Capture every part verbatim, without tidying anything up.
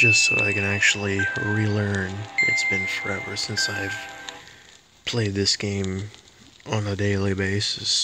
just so I can actually relearn. It's been forever since I've played this game on a daily basis.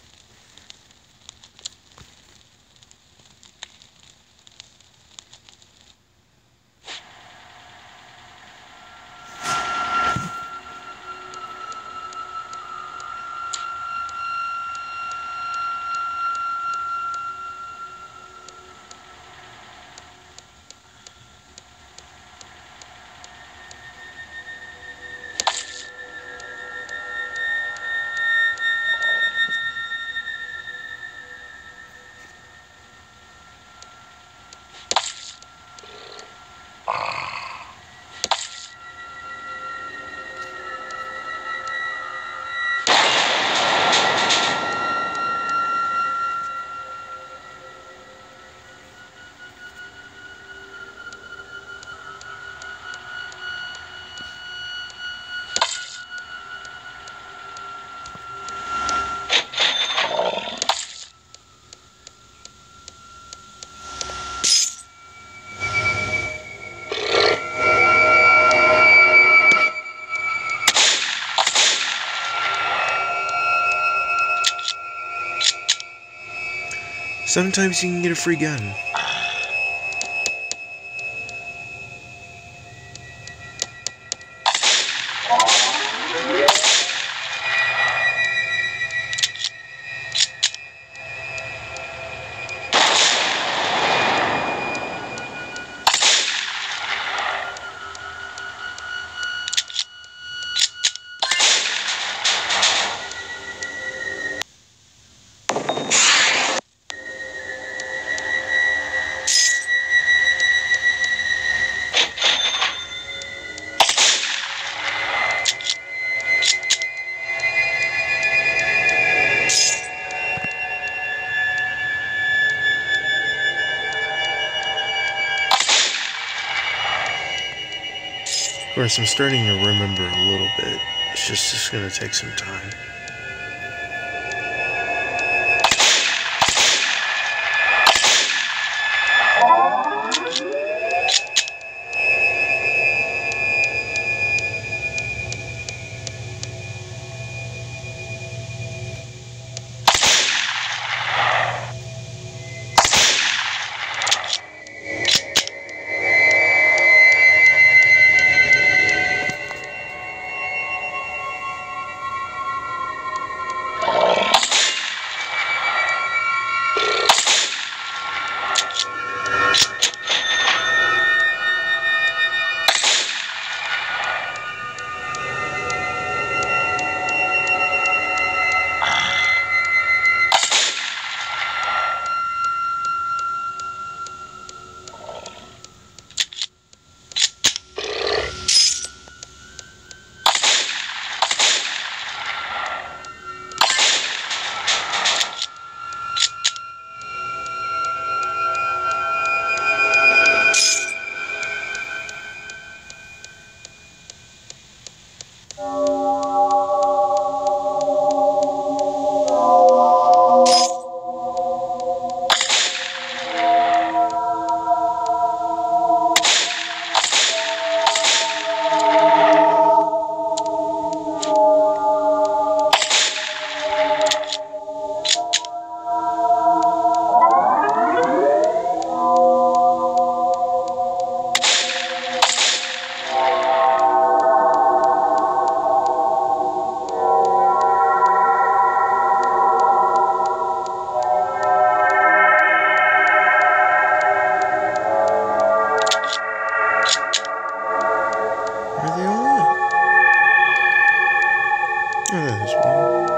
Sometimes you can get a free gun. Of course, I'm starting to remember a little bit. It's just, just gonna take some time. Are they all in? Oh, there's one.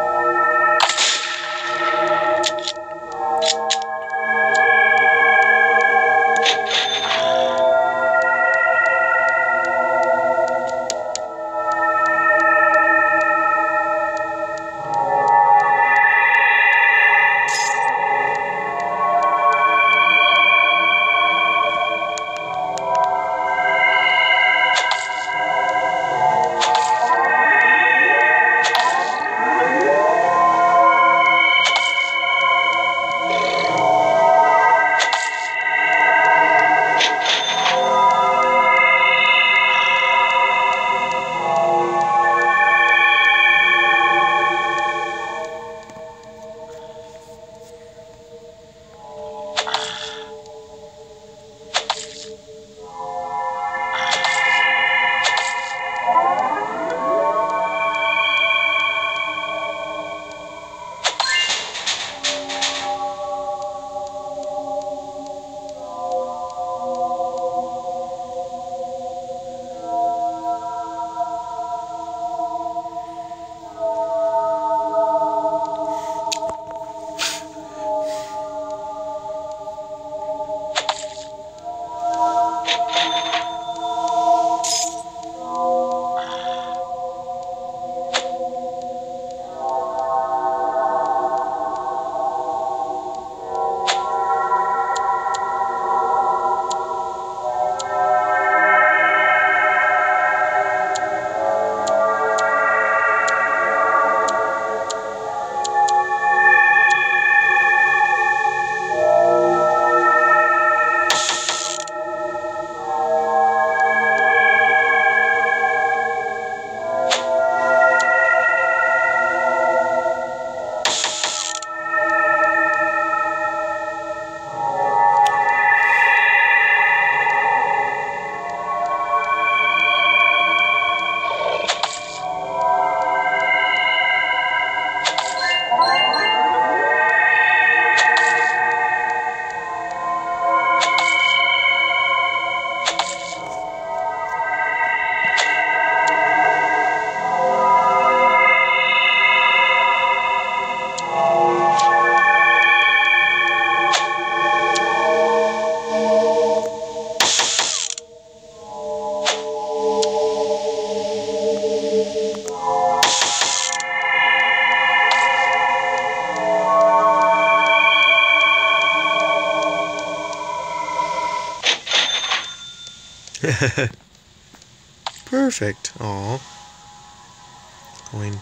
Perfect. Aw. Coin.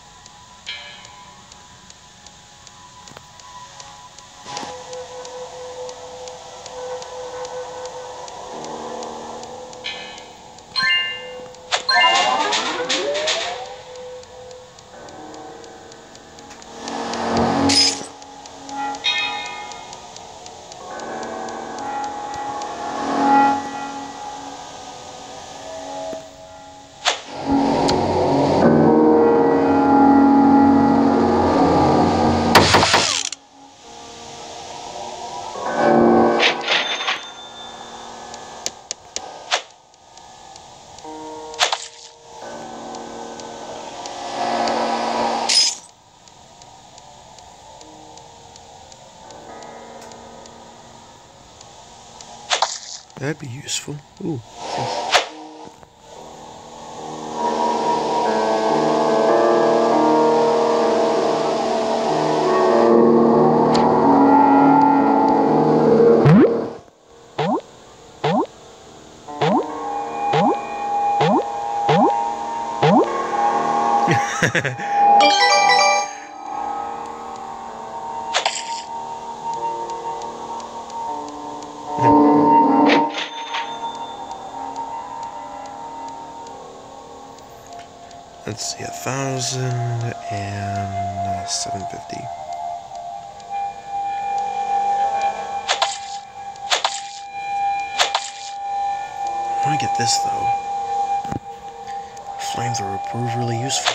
That'd be useful. Ooh. Let's see, a thousand and seven fifty. I want to get this though. Flamethrower will prove really useful.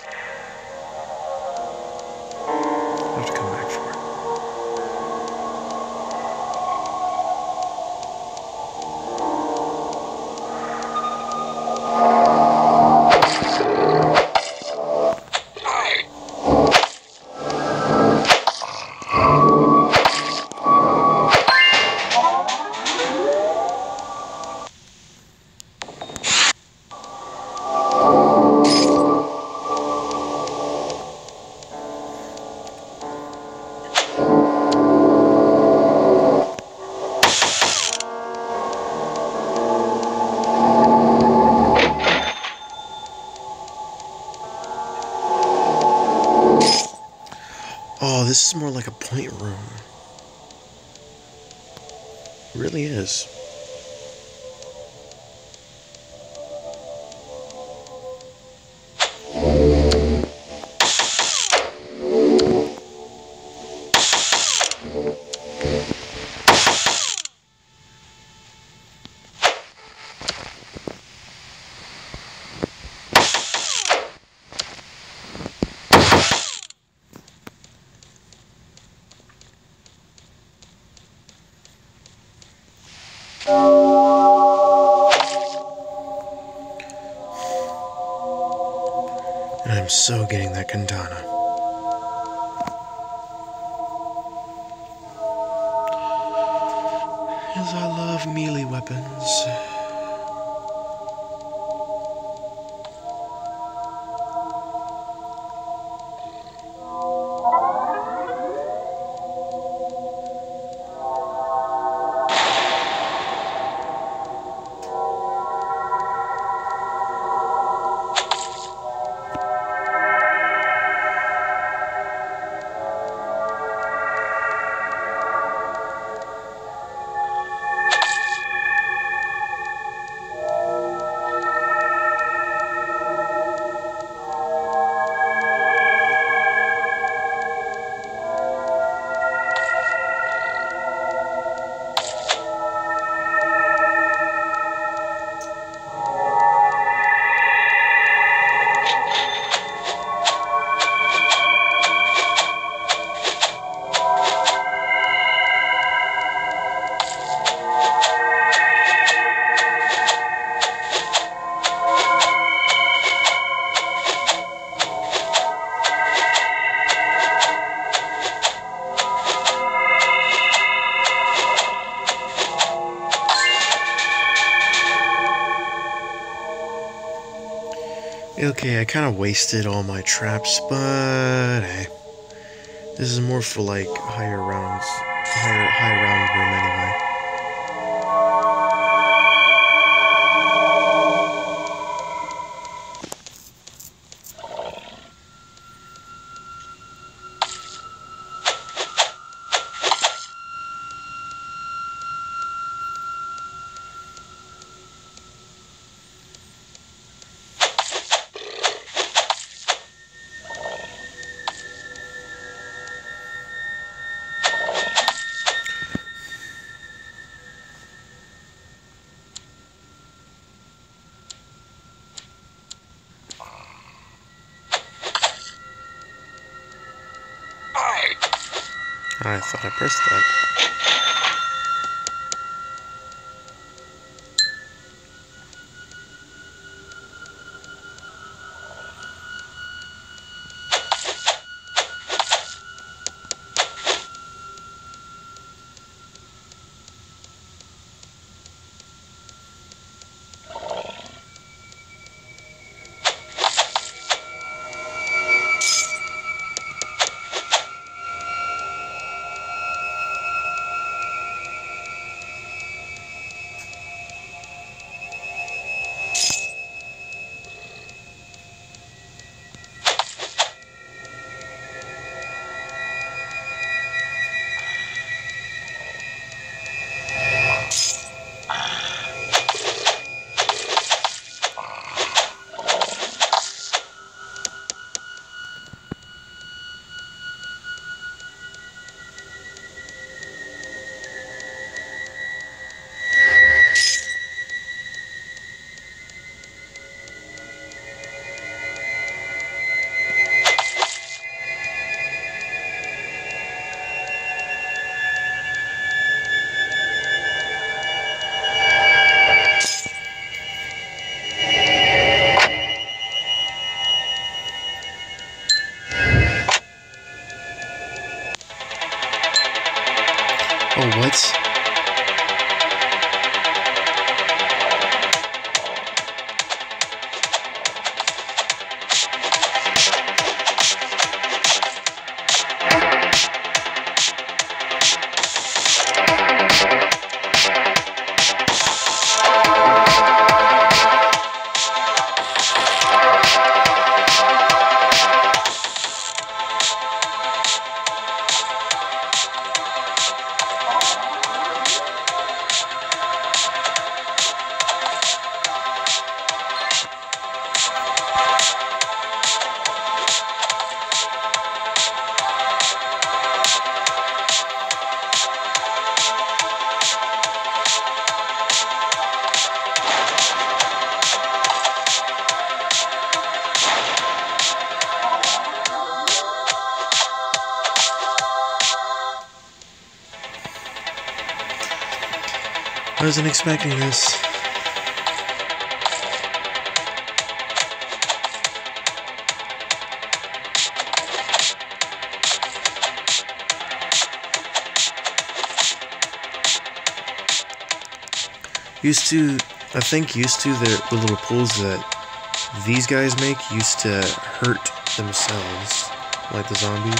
I have to come back for it. Oh, this is more like a point room. It really is. And I'm so getting that katana. As I love melee weapons. Okay, I kind of wasted all my traps, but hey, this is more for like higher rounds, higher high round room anyway. I thought I pressed that. Oh, what? I wasn't expecting this. Used to, I think used to, the, the little pulls that these guys make used to hurt themselves, like the zombies.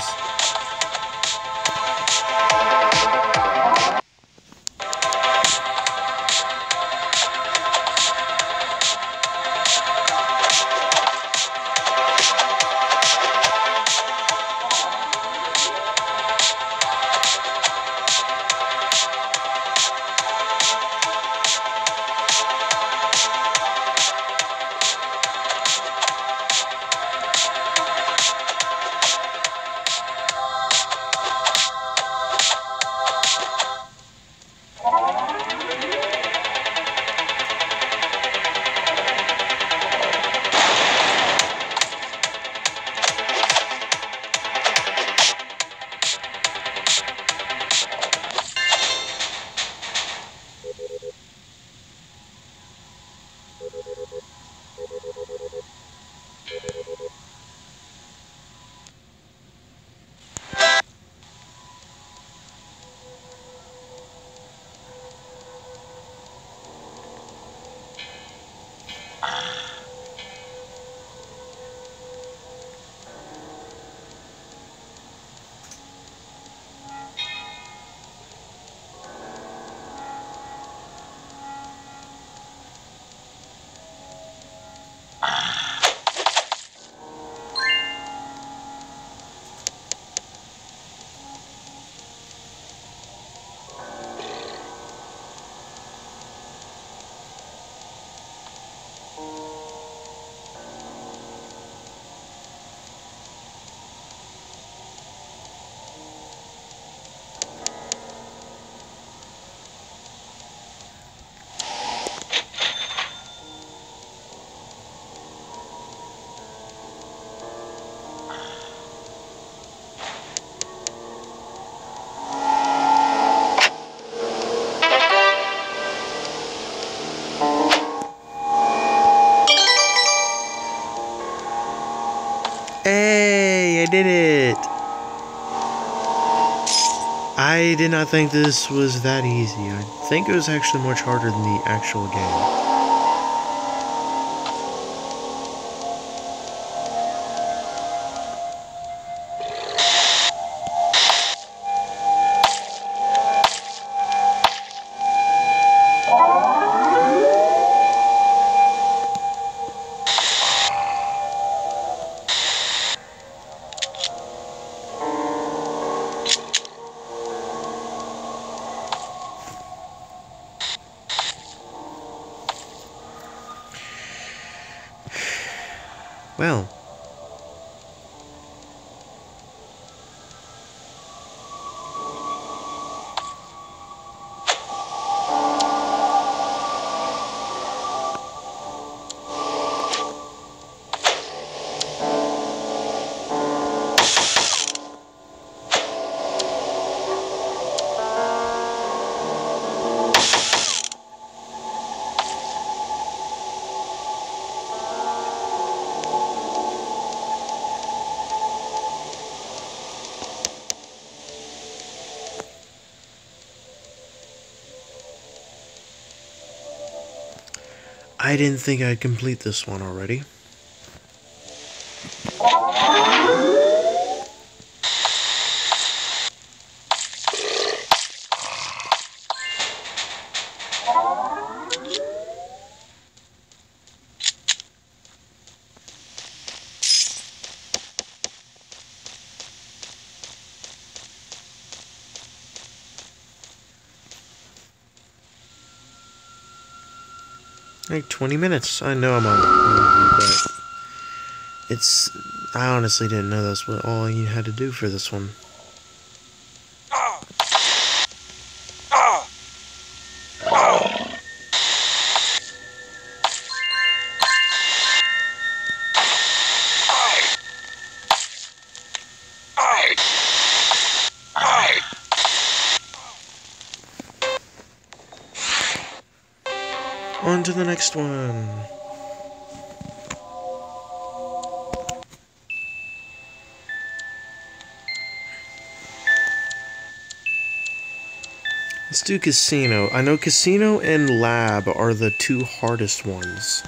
did it! I did not think this was that easy. I think it was actually much harder than the actual game. Well, I didn't think I'd complete this one already. Like twenty minutes. I know I'm on the but it's... I honestly didn't know that's what all you had to do for this one. On to the next one. Let's do Casino. I know Casino and Lab are the two hardest ones.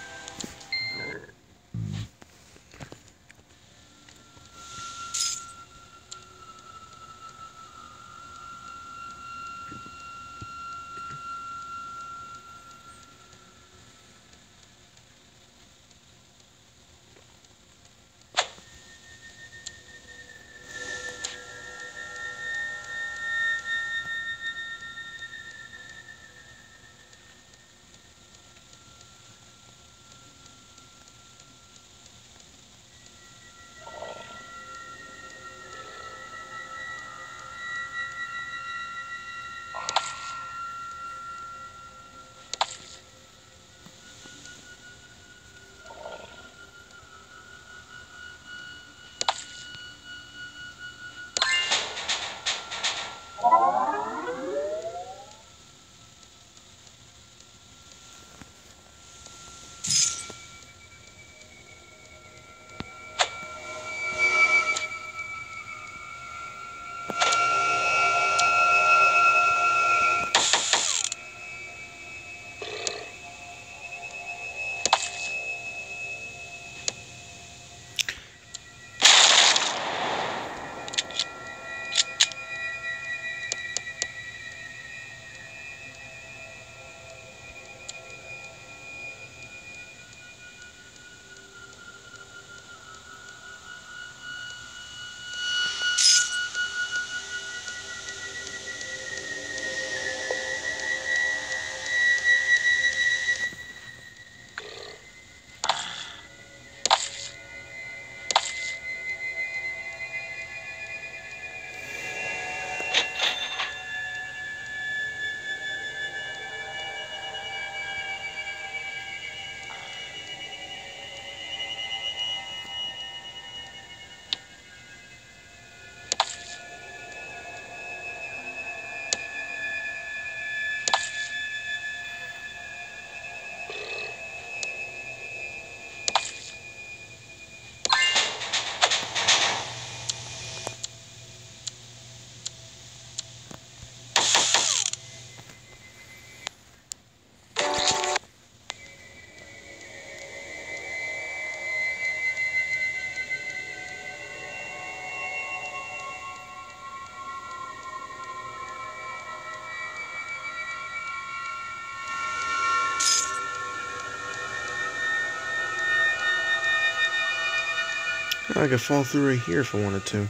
I could fall through right here if I wanted to.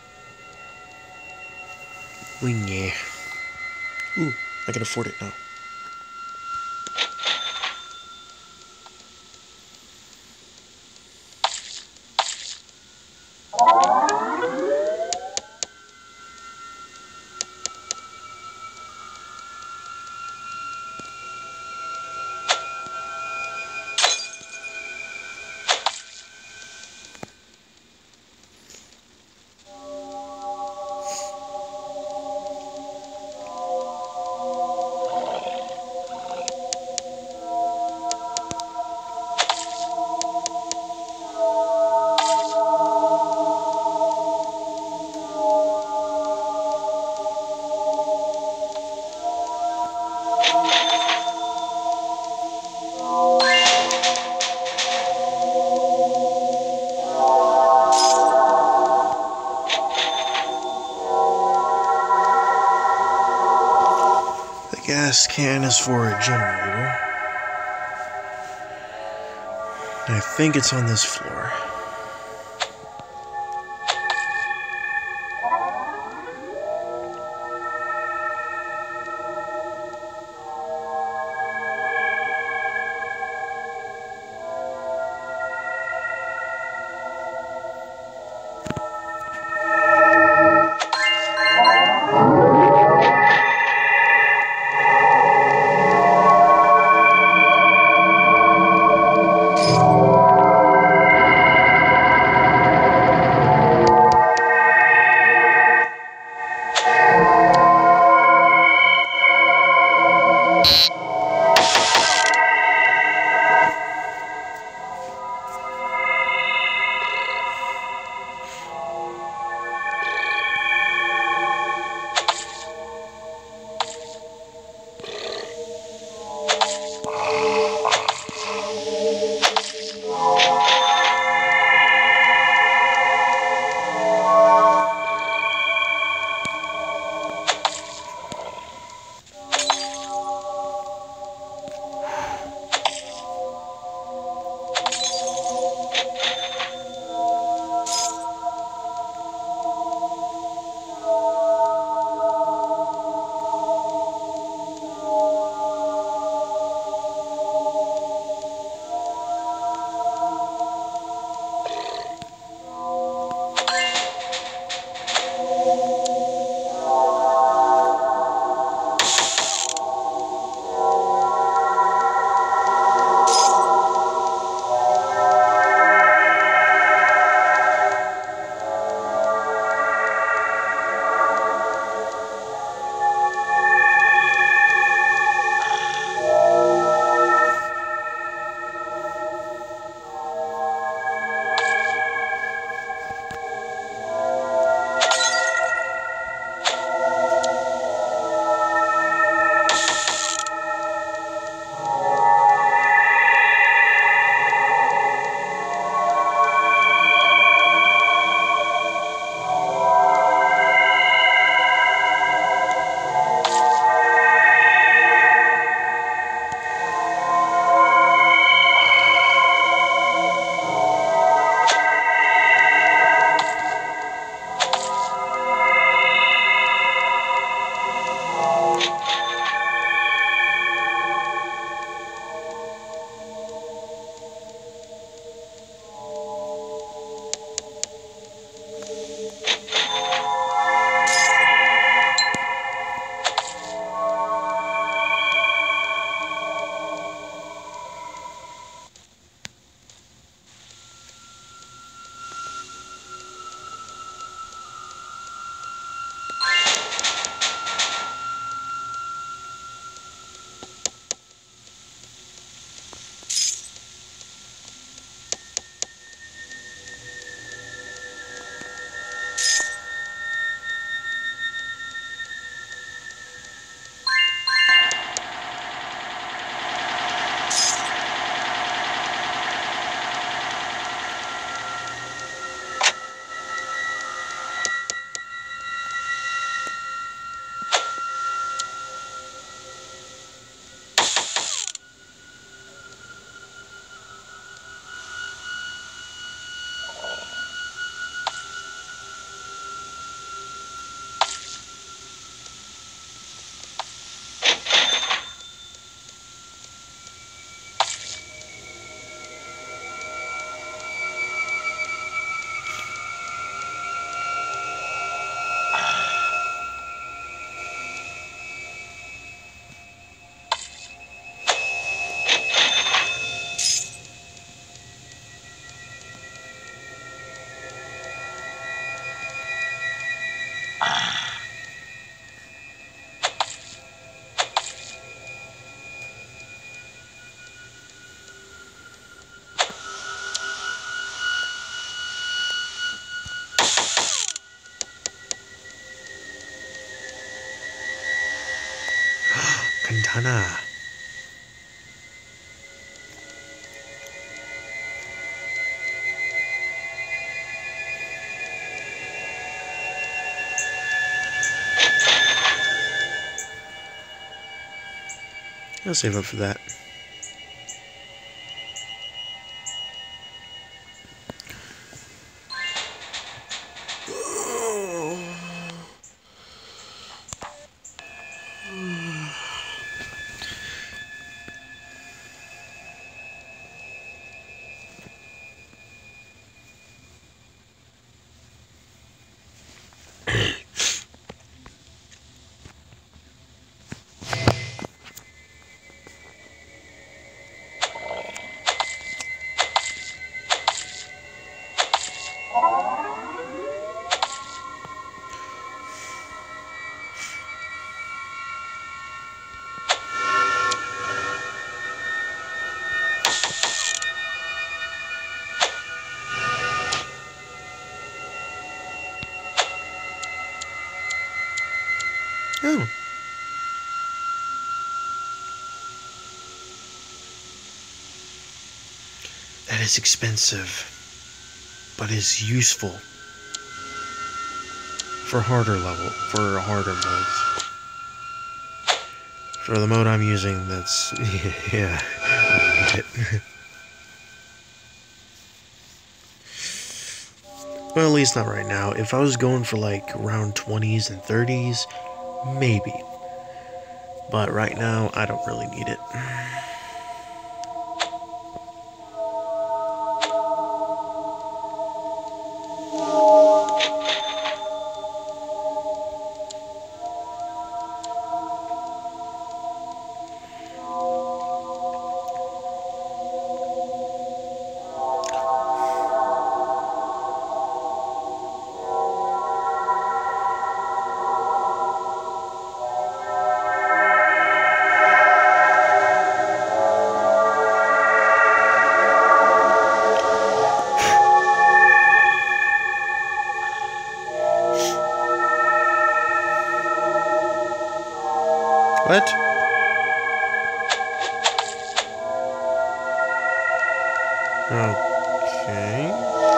Well, yeah. Ooh, I can afford it now. Gas can is for a generator. I think it's on this floor. Katana. I'll save up for that. Oh. That is expensive, but is useful for harder level, for harder modes. For the mode I'm using, that's, yeah, I need it. Well, at least not right now. If I was going for like around twenties and thirties, maybe. But right now, I don't really need it. What? Okay.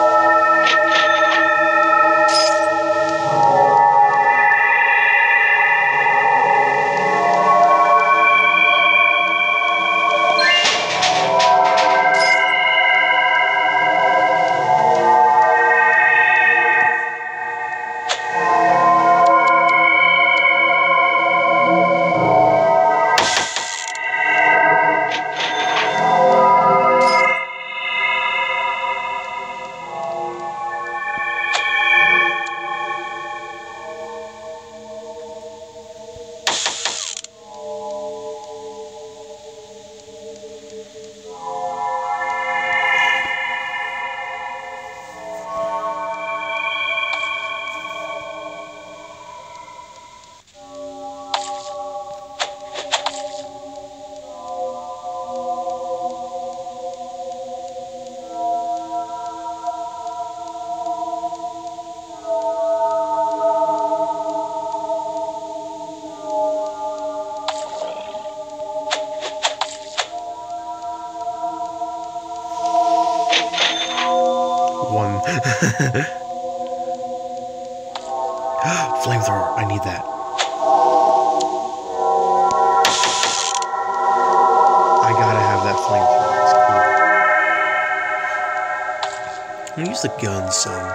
One. Flamethrower, I need that. I gotta have that flamethrower, it's cool. I'm gonna use the gun some.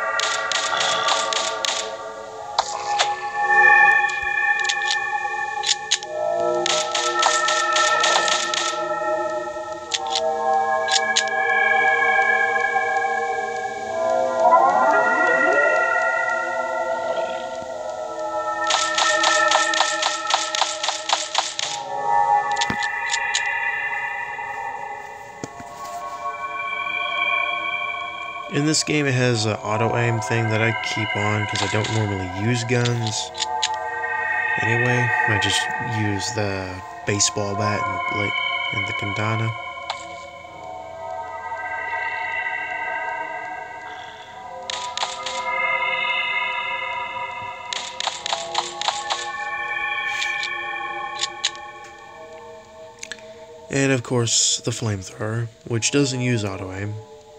In this game, it has an auto-aim thing that I keep on because I don't normally use guns. Anyway, I just use the baseball bat and the blade and the katana. And of course, the flamethrower, which doesn't use auto-aim.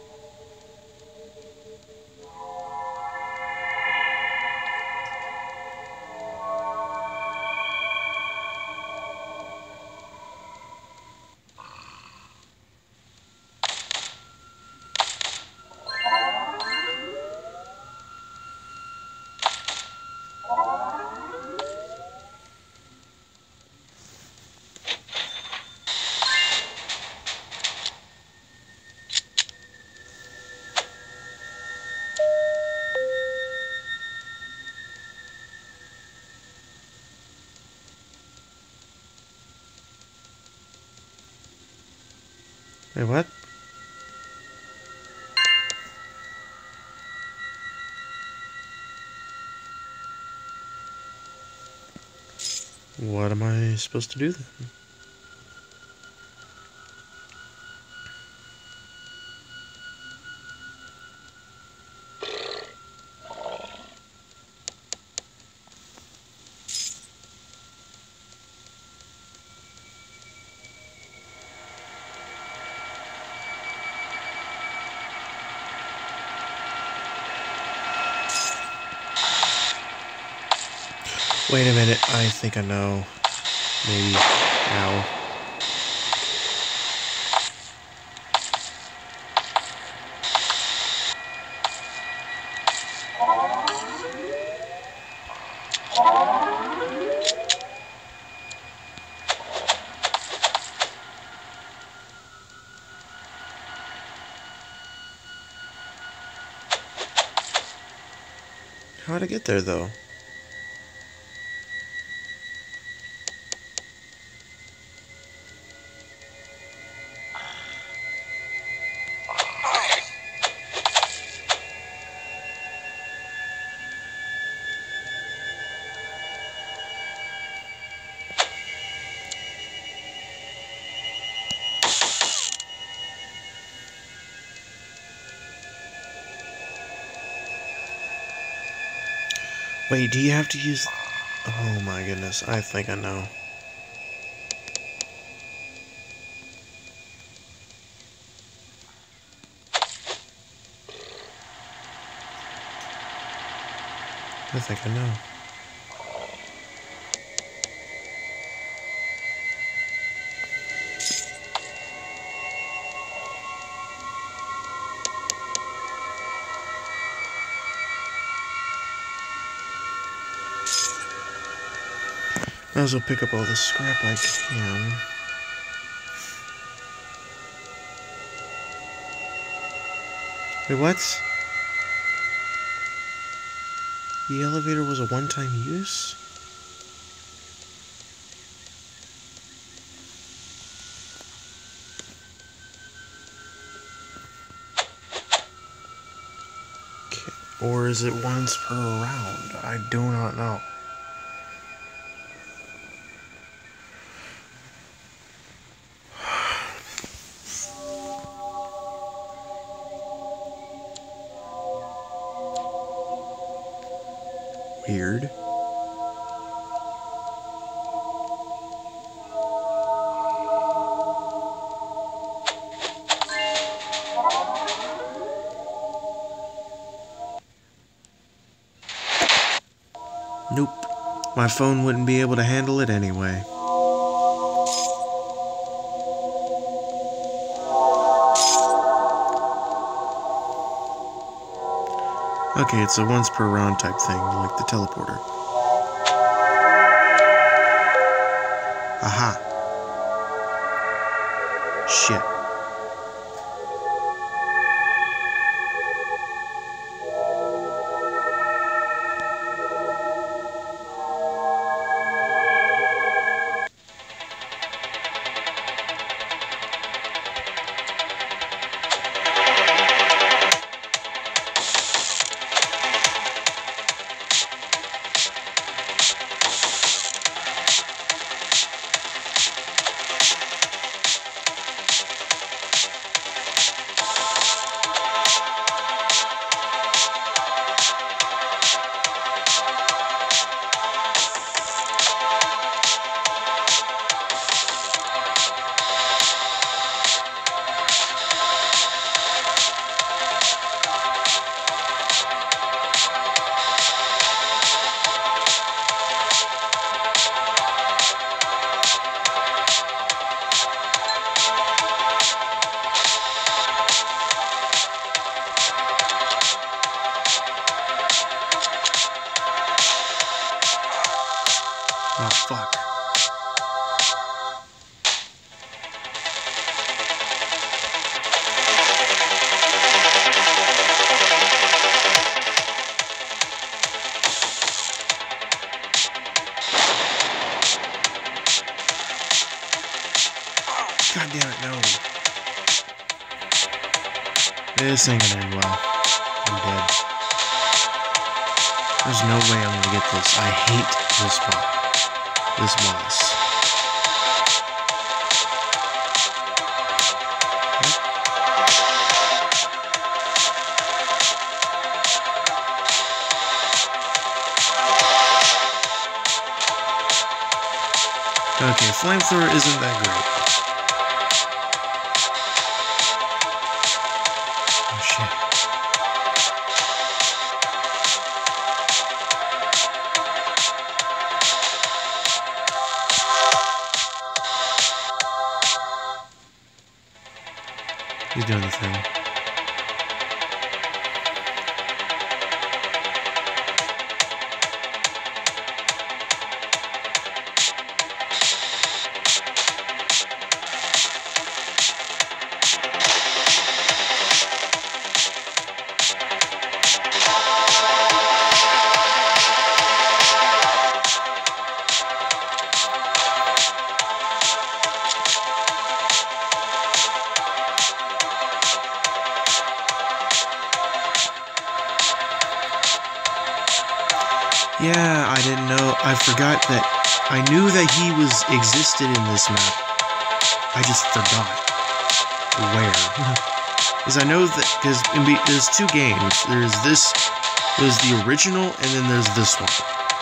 Wait, what? What am I supposed to do then? Wait a minute, I think I know. Maybe. Ow. How'd I get there, though? Wait, do you have to use... Oh my goodness, I think I know. I think I know. Might as well pick up all the scrap I can. Wait, what? The elevator was a one-time use? Okay. Or is it once per round? I do not know. Weird. Nope. My phone wouldn't be able to handle it anyway. Okay, it's a once per round type thing, like the teleporter. Aha. Shit. Oh, fuck. God damn it, no. This ain't gonna end well. I'm dead. There's no way I'm gonna get this. I hate this boss. This boss. Okay, flamethrower isn't that great. Oh shit. He's doing the thing. Yeah, I didn't know. I forgot that. I knew that he was existed in this map. I just forgot where. Because I know that because there's two games. There's this. There's the original, and then there's this one.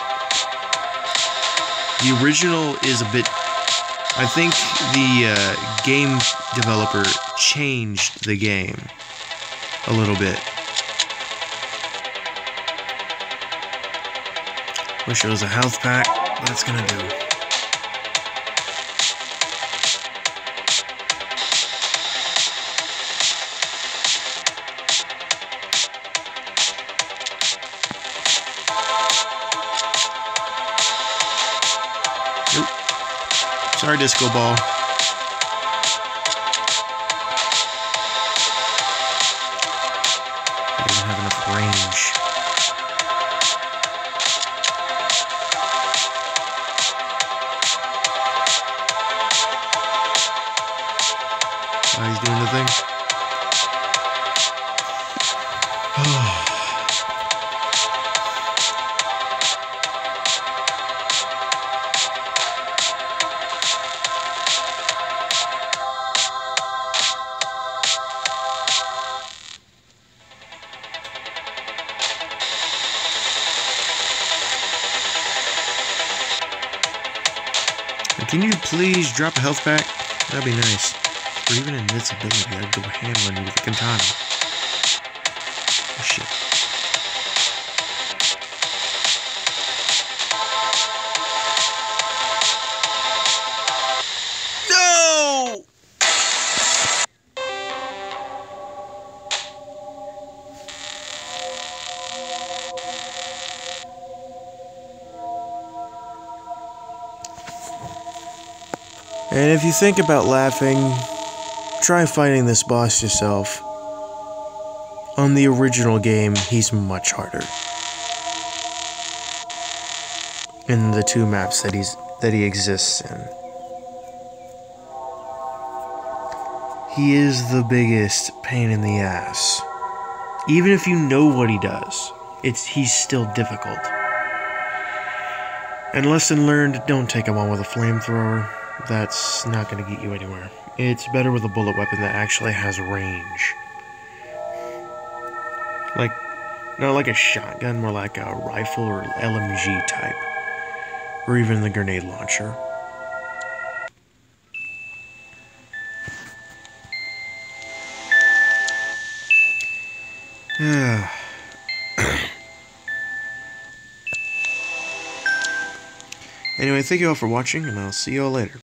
The original is a bit. I think the uh, game developer changed the game a little bit. Wish it was a health pack, but it's gonna do. Nope. Sorry, Disco Ball. I didn't have enough range. Oh, he's doing the thing. Can you please drop a health pack? That'd be nice. Or even invincibility, I'd go handling with a katana. Oh shit. No! And if you think about laughing, try fighting this boss yourself. On the original game, he's much harder. In the two maps that he's that he exists in. He is the biggest pain in the ass. Even if you know what he does, it's he's still difficult. And lesson learned, don't take him on with a flamethrower. That's not going to get you anywhere. It's better with a bullet weapon that actually has range. Like, not like a shotgun, more like a rifle or L M G type. Or even the grenade launcher. Anyway, thank you all for watching, and I'll see you all later.